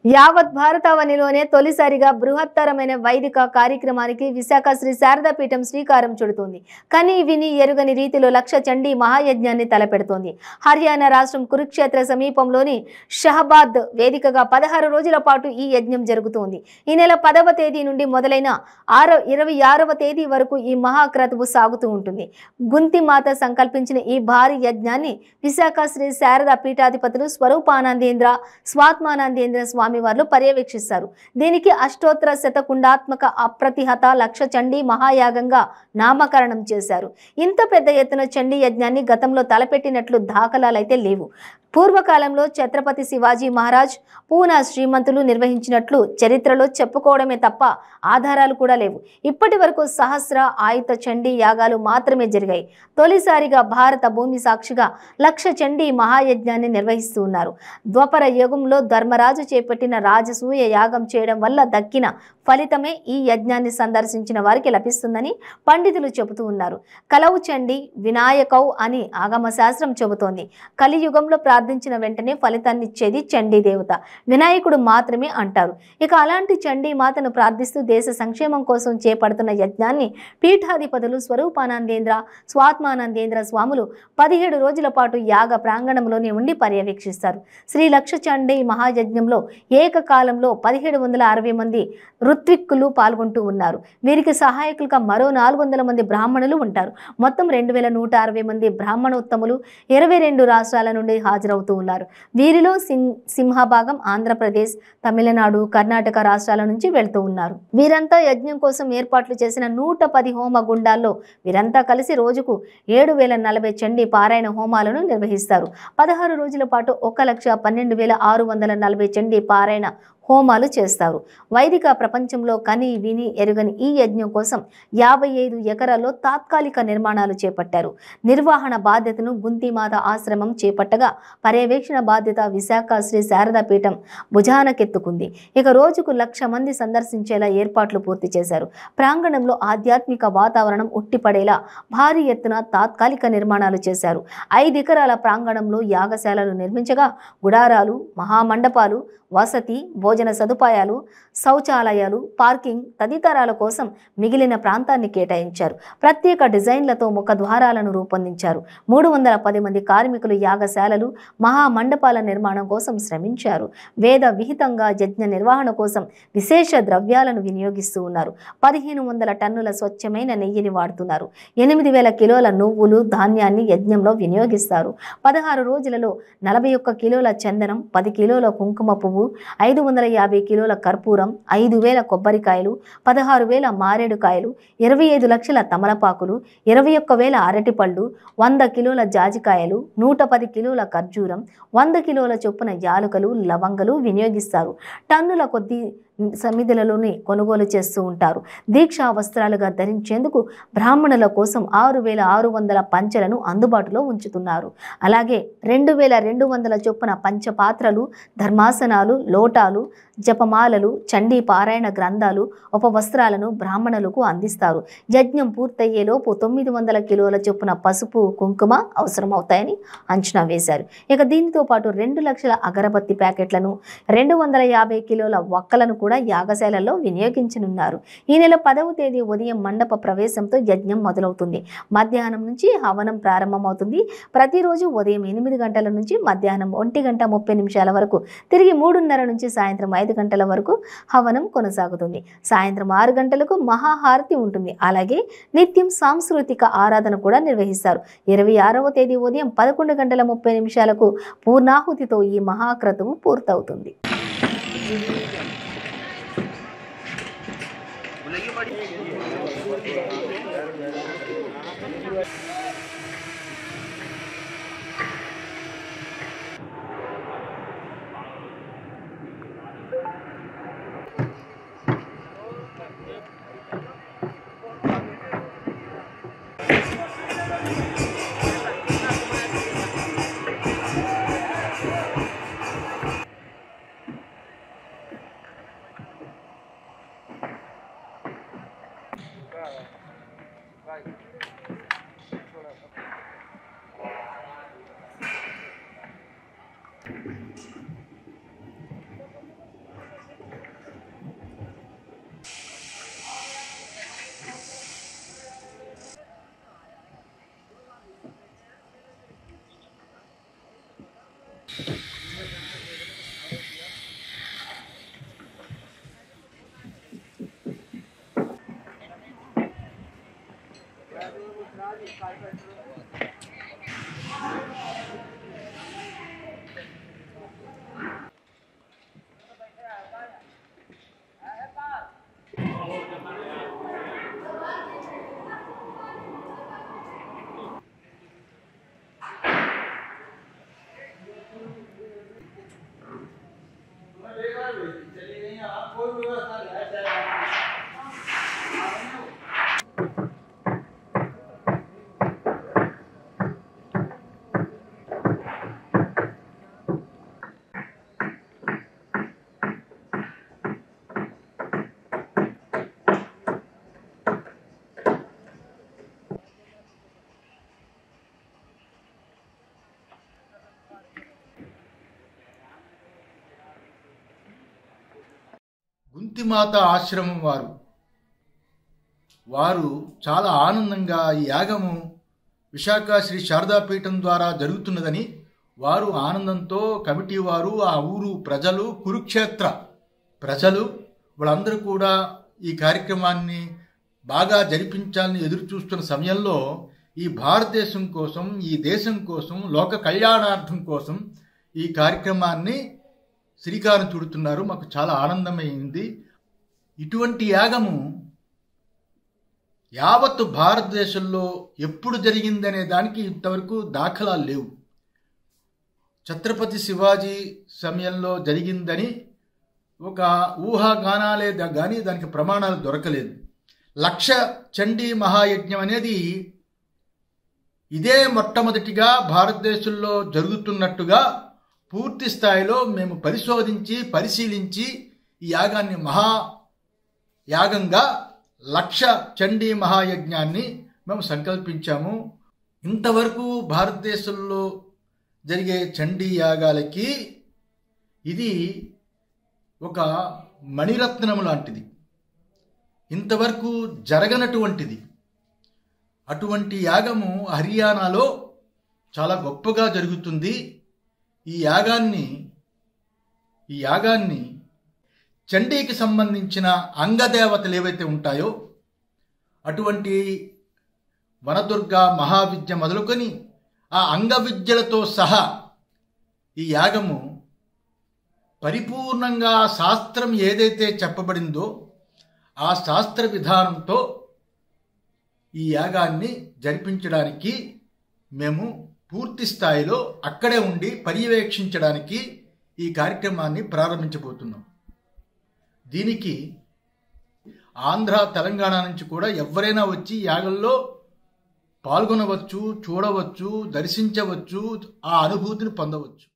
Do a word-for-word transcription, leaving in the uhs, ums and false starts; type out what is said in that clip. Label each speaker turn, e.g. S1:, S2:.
S1: యావత్ భారతావనిలోనే తొలిసారిగా బృహత్తరమైన వైదిక కార్యక్రమానికి విశాఖ శ్రీ శారదాపీఠం శ్రీకారం చుడుతోంది. కని విని ఎరుగని రీతిలో లక్ష చండీ మహాయజ్ఞాన్ని తలపెడుతోంది. హర్యానా రాష్ట్రం కురుక్షేత్ర సమీపంలోని షహబాద్ వేదికగా పదహారు రోజుల పాటు ఈ యజ్ఞం జరుగుతోంది. ఈ నెల పదవ తేదీ నుండి మొదలైన ఆరో ఇరవై ఆరవ తేదీ వరకు ఈ మహాక్రతువు సాగుతూ ఉంటుంది. గుంతిమాత సంకల్పించిన ఈ భారీ యజ్ఞాన్ని విశాఖ శ్రీ శారదా పీఠాధిపతులు స్వరూపానందేంద్ర స్వాత్మానందేంద్ర స్వామి వారు పర్యవేక్షిస్తారు. దీనికి అష్టోత్తర శతకుండాత్మక అప్రతిహత లక్ష చండీ మహాయాగంగా నామకరణం చేశారు. ఇంత పెద్ద ఎత్తున చండీ యజ్ఞాన్ని గతంలో తలపెట్టినట్లు దాఖలాలైతే లేవు. పూర్వకాలంలో ఛత్రపతి శివాజీ మహారాజ్ పూనా శ్రీమంతులు నిర్వహించినట్లు చరిత్రలో చెప్పుకోవడమే తప్ప ఆధారాలు కూడా లేవు. ఇప్పటి వరకు సహస్ర ఆయుత చండీ యాగాలు మాత్రమే జరిగాయి. తొలిసారిగా భారత భూమి సాక్షిగా లక్ష చండీ మహాయజ్ఞాన్ని నిర్వహిస్తూ ఉన్నారు. ద్వాపర యుగంలో ధర్మరాజు చేపట్టిన రాజసూయ యాగం చేయడం వల్ల దక్కిన ఫలితమే ఈ యజ్ఞాన్ని సందర్శించిన వారికి లభిస్తుందని పండితులు చెబుతూ ఉన్నారు. కలవు చండీ వినాయకౌ అని ఆగమ శాస్త్రం చెబుతోంది. కలియుగంలో ప్రార్థించిన వెంటనే ఫలితాన్ని ఇచ్చేది చండీ దేవత, వినాయకుడు మాత్రమే అంటారు. ఇక అలాంటి చండీ మాతను ప్రార్థిస్తూ దేశ సంక్షేమం కోసం చేపడుతున్న యజ్ఞాన్ని పీఠాధిపతులు స్వరూపానందేంద్ర స్వాత్మానందేంద్ర స్వాములు పదిహేడు రోజుల పాటు యాగ ప్రాంగణంలోనే ఉండి పర్యవేక్షిస్తారు. శ్రీ లక్ష చండీ మహాయజ్ఞంలో ఏకకాలంలో పదిహేడు వందల అరవై మంది ఋత్విక్కులు పాల్గొంటూ ఉన్నారు. వీరికి సహాయకులుగా మరో నాలుగు వందల మంది బ్రాహ్మణులు ఉంటారు. మొత్తం రెండు వేల నూట అరవై మంది బ్రాహ్మణోత్తములు ఇరవై రెండు రాష్ట్రాల నుండి హాజరవుతూ ఉన్నారు. వీరిలో సింహభాగం ఆంధ్రప్రదేశ్, తమిళనాడు, కర్ణాటక రాష్ట్రాల నుంచి వెళ్తూ ఉన్నారు. వీరంతా యజ్ఞం కోసం ఏర్పాట్లు చేసిన నూట పది హోమ గుండాల్లో వీరంతా కలిసి రోజుకు ఏడు వేల నలభై చండీ పారాయణ హోమాలను నిర్వహిస్తారు. పదహారు రోజుల పాటు ఒక లక్ష పన్నెండు వేల ఆరు వందల నలభై చండీ పారాయణ హోమాలు చేస్తారు. వైదిక ప్రపంచంలో కని విని ఎరుగని ఈ యజ్ఞం కోసం యాభై ఐదు ఎకరాల్లో తాత్కాలిక నిర్మాణాలు చేపట్టారు. నిర్వహణ బాధ్యతను గుంతిమాత ఆశ్రమం చేపట్టగా పర్యవేక్షణ బాధ్యత విశాఖ శ్రీ శారదాపీఠం భుజానకెత్తుకుంది. ఇక రోజుకు లక్ష మంది సందర్శించేలా ఏర్పాట్లు పూర్తి చేశారు. ప్రాంగణంలో ఆధ్యాత్మిక వాతావరణం ఉట్టిపడేలా భారీ ఎత్తున తాత్కాలిక నిర్మాణాలు చేశారు. ఐదు ఎకరాల ప్రాంగణంలో యాగశాలలు నిర్మించగా గుడారాలు, మహామండపాలు, వసతి, భోజన సదుపాయాలు, శౌచాలయాలు, పార్కింగ్ తదితరాల కోసం మిగిలిన ప్రాంతాన్ని కేటాయించారు. ప్రత్యేక డిజైన్లతో ముఖ ద్వారాలను రూపొందించారు. మూడు వందల పది మంది కార్మికులు యాగశాలలు, మహామండపాల నిర్మాణం కోసం శ్రమించారు. వేద విహితంగా యజ్ఞ నిర్వహణ కోసం విశేష ద్రవ్యాలను వినియోగిస్తూ ఉన్నారు. పదిహేను వందల టన్నుల స్వచ్ఛమైన నెయ్యిని వాడుతున్నారు. ఎనిమిది వేల కిలోల నువ్వులు, ధాన్యాన్ని యజ్ఞంలో వినియోగిస్తారు. పదహారు రోజులలో నలభై ఒక్క కిలోల చందనం, పది కిలోల కుంకుమ పువ్వు, ఐదు వందల యాభై కిలోల కర్పూరం, ఐదు వేల కొబ్బరికాయలు, పదహారు వేల మారేడుకాయలు, ఇరవై ఐదు లక్షల తమలపాకులు, ఇరవై ఒక్క వేల అరటిపళ్ళు, వంద కిలోల జాజికాయలు, నూట పది కిలోల ఖర్జూరం, వంద కిలోల చొప్పున యాలుకలు, లవంగలు వినియోగిస్తారు. టన్నుల కొద్దీ సమిధులలోని కొనుగోలు చేస్తూ ఉంటారు. దీక్షా వస్త్రాలుగా ధరించేందుకు బ్రాహ్మణుల కోసం ఆరు వేల ఆరు వందల పంచెలను అందుబాటులో ఉంచుతున్నారు. అలాగే రెండు వేల రెండు వందల చొప్పున పంచపాత్రలు, ధర్మాసనాలు, లోటాలు, జపమాలలు, చండీ పారాయణ గ్రంథాలు, ఉపవస్త్రాలను బ్రాహ్మణులకు అందిస్తారు. యజ్ఞం పూర్తయ్యేలోపు తొమ్మిది వందల కిలోల చొప్పున పసుపు, కుంకుమ అవసరమవుతాయని అంచనా వేశారు. ఇక దీనితో పాటు రెండు లక్షల అగరబత్తి ప్యాకెట్లను, రెండు వందల యాభై కిలోల వక్కలను కూడా యాగశాలలో వినియోగించనున్నారు. ఈ నెల పదవ తేదీ ఉదయం మండప ప్రవేశంతో యజ్ఞం మొదలవుతుంది. మధ్యాహ్నం నుంచి హవనం ప్రారంభమవుతుంది. ప్రతిరోజు ఉదయం ఎనిమిది గంటల నుంచి మధ్యాహ్నం ఒంటి గంట ముప్పై నిమిషాల వరకు, తిరిగి మూడున్నర నుంచి సాయంత్రం ఐదు గంటల వరకు హవనం కొనసాగుతుంది. సాయంత్రం ఆరు గంటలకు మహాహారతి ఉంటుంది. అలాగే నిత్యం సాంస్కృతిక ఆరాధన కూడా నిర్వహిస్తారు. ఇరవై ఆరవ తేదీ ఉదయం పదకొండు గంటల ముప్పై నిమిషాలకు పూర్ణాహుతితో ఈ మహాక్రతువు పూర్తవుతుంది.
S2: గుంతిమాత ఆశ్రమం వారు వారు చాలా ఆనందంగా ఈ యాగము విశాఖ శ్రీ శారదాపీఠం ద్వారా జరుగుతున్నదని వారు ఆనందంతో కమిటీ వారు, ఆ ఊరు ప్రజలు, కురుక్షేత్ర ప్రజలు వాళ్ళందరూ కూడా ఈ కార్యక్రమాన్ని బాగా జరిపించాలని ఎదురు చూస్తున్న సమయంలో ఈ భారతదేశం కోసం, ఈ దేశం కోసం, లోక కళ్యాణార్థం కోసం ఈ కార్యక్రమాన్ని శ్రీకారం చుడుతున్నారు. మాకు చాలా ఆనందమైంది. ఇటువంటి యాగము యావత్తు భారతదేశంలో ఎప్పుడు జరిగిందనే దానికి ఇంతవరకు దాఖలాలు లేవు. ఛత్రపతి శివాజీ సమయంలో జరిగిందని ఒక ఊహాగానాలే కానీ దానికి ప్రమాణాలు దొరకలేదు. లక్ష చండీ మహాయజ్ఞం అనేది ఇదే మొట్టమొదటిగా భారతదేశంలో జరుగుతున్నట్టుగా పూర్తి స్థాయిలో మేము పరిశోధించి పరిశీలించి ఈ యాగాన్ని మహా యాగంగా లక్ష చండీ మహాయజ్ఞాన్ని మేము సంకల్పించాము. ఇంతవరకు భారతదేశంలో జరిగే చండీ యాగాలకి ఇది ఒక మణిరత్నం లాంటిది, ఇంతవరకు జరగనటువంటిది. అటువంటి యాగము హర్యానాలో చాలా గొప్పగా జరుగుతుంది. ఈ యాగాన్ని ఈ యాగాన్ని చండీకి సంబంధించిన అంగదేవతలు ఏవైతే ఉంటాయో అటువంటి వనదుర్గ, మహావిద్య మొదలుకొని ఆ అంగవిద్యలతో సహా ఈ యాగము పరిపూర్ణంగా శాస్త్రం ఏదైతే చెప్పబడిందో ఆ శాస్త్ర విధానంతో ఈ యాగాన్ని జరిపించడానికి మేము పూర్తి స్థాయిలో అక్కడే ఉండి పర్యవేక్షించడానికి ఈ కార్యక్రమాన్ని ప్రారంభించబోతున్నాం. దీనికి ఆంధ్ర, తెలంగాణ నుంచి కూడా ఎవరైనా వచ్చి యాగంలో పాల్గొనవచ్చు, చూడవచ్చు, దర్శించవచ్చు, ఆ అనుభూతిని పొందవచ్చు.